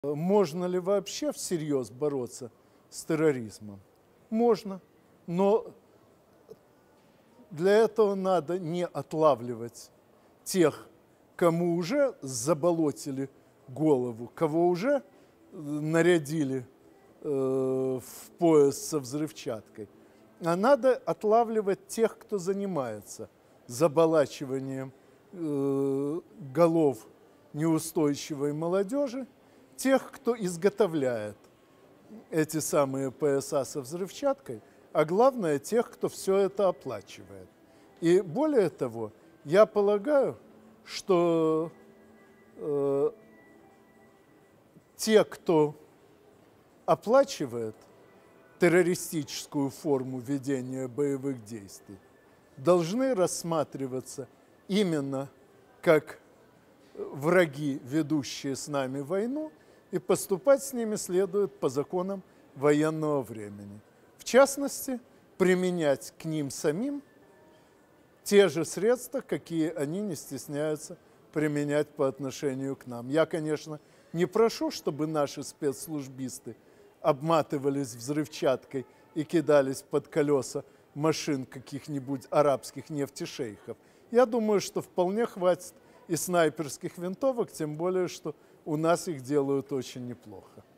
Можно ли вообще всерьез бороться с терроризмом? Можно, но для этого надо не отлавливать тех, кому уже заболотили голову, кого уже нарядили в пояс со взрывчаткой, а надо отлавливать тех, кто занимается заболачиванием голов неустойчивой молодежи, тех, кто изготовляет эти самые пояса со взрывчаткой, а главное, тех, кто все это оплачивает. И более того, я полагаю, что те, кто оплачивает террористическую форму ведения боевых действий, должны рассматриваться именно как враги, ведущие с нами войну, и поступать с ними следует по законам военного времени. В частности, применять к ним самим те же средства, какие они не стесняются применять по отношению к нам. Я, конечно, не прошу, чтобы наши спецслужбисты обматывались взрывчаткой и кидались под колеса машин каких-нибудь арабских нефтешейхов. Я думаю, что вполне хватит и снайперских винтовок, тем более, что у нас их делают очень неплохо.